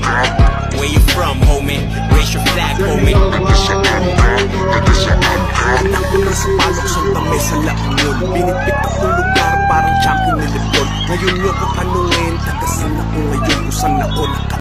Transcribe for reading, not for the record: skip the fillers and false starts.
Where you from, homie? Raise your flag, homie. Anak ko na sa palok, Santa Mesa, Launol. Binitbit akong lugar, parang champion ni Lebron. Ngayon nyo ko tanungin, tagasan ako ngayon, kung saan ako